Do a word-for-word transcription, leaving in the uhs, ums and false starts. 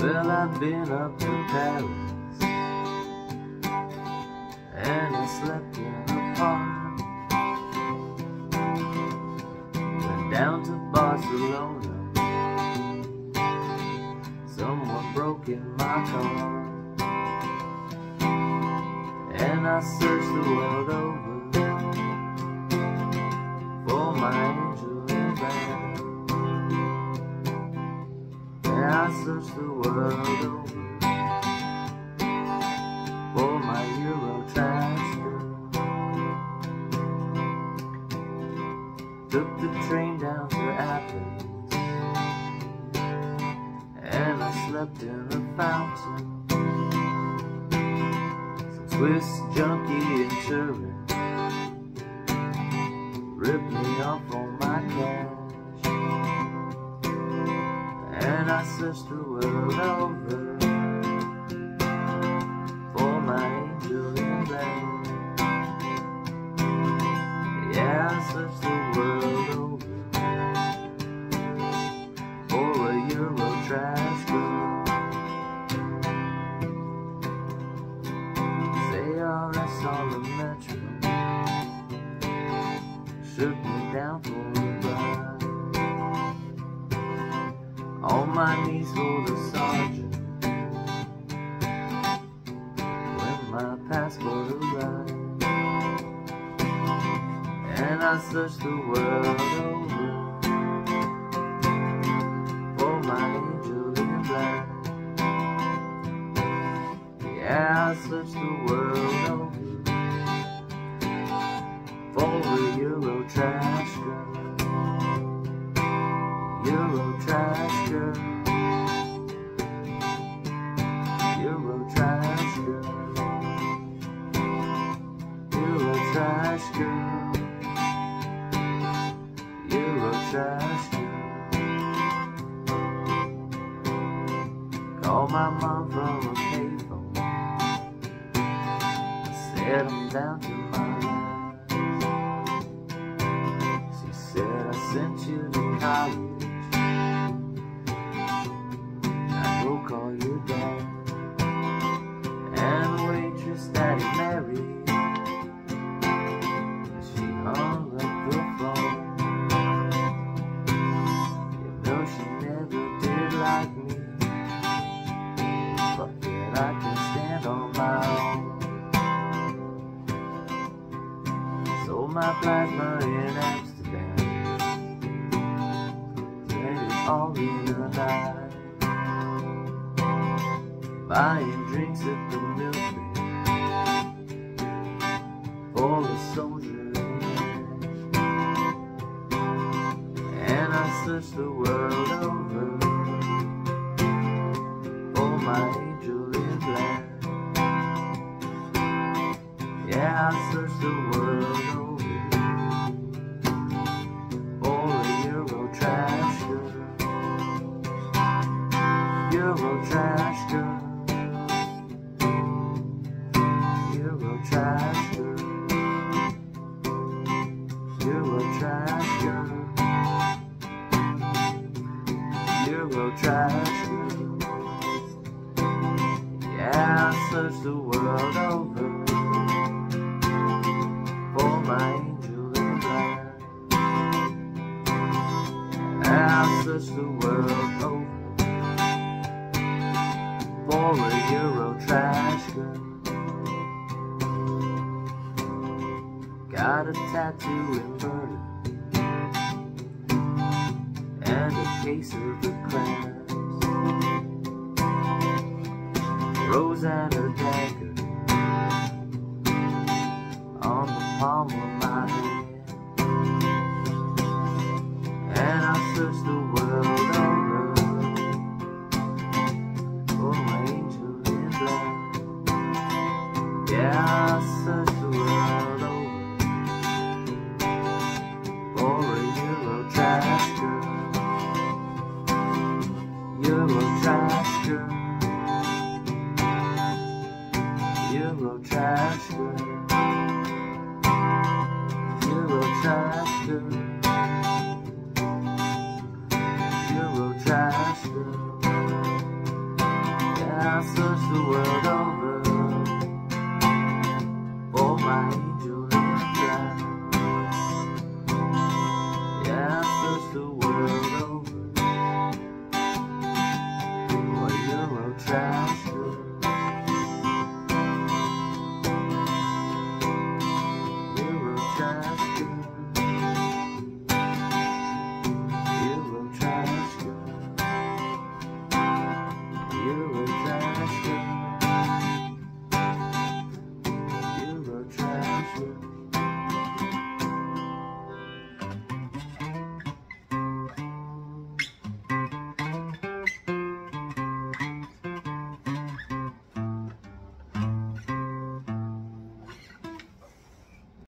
Well, I've been up to Paris, and I slept in a park. Went down to Barcelona, someone broke in my car. And I searched the world over for my angel in bed. Yeah, I searched the world over for my Euro trash girl. Took the train down to Athens, and I slept in a fountain. Swiss junkie insurance ripped me off on my cash. And I searched the world over for my angel in black. Yeah, I searched the world over for a Euro trash girl. A R S on the metro shook me down for a ride. On my knees for the sergeant when my passport arrived. And I searched the world over for my angel in black. Yeah, I searched the world over for a Euro trash girl. Euro trash girl. Euro trash girl. Euro trash girl. Euro trash girl. Call my mom from a payphone, set them down to my eyes. She said, I sent you to college, now go call your dad. And the waitress that he married, she hung up the phone. You know she never did like me, but yet I can stand on my own. Sold my plasma in Amsterdam, spent it all in a night, buying drinks at the milk bin for the soldier. And I searched the world over for my angel in black. Yeah, I searched the world over for a Euro trash girl. Euro trash girl. Euro trash girl. Euro trash girl. Euro trash girl. Yeah, I searched the world over for my angel in black. I searched the world over for a Euro trash girl. Got a tattoo in murder and a case of the crabs. Rose and her dagger on the palm of my hand. And I searched the world over for my angel in black. Yeah, I searched the world over for a Euro trash girl. Euro trash girl. Euro trash girl. Euro trash girl.